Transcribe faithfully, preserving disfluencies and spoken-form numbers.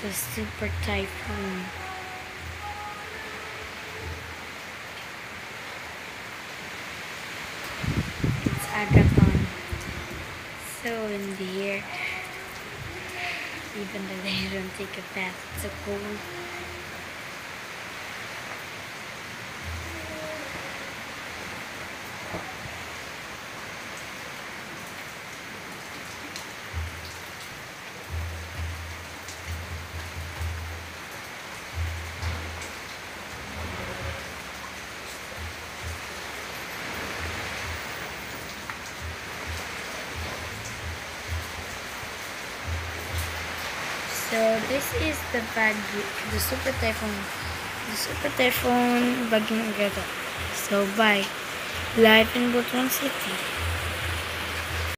The super typhoon. It's Agathon. So in the air, even though they don't take a bath, it's so cold. So this is the Bagyo, the super typhoon, the super typhoon Bagyong Agathon. So bye. Life in Butuan City.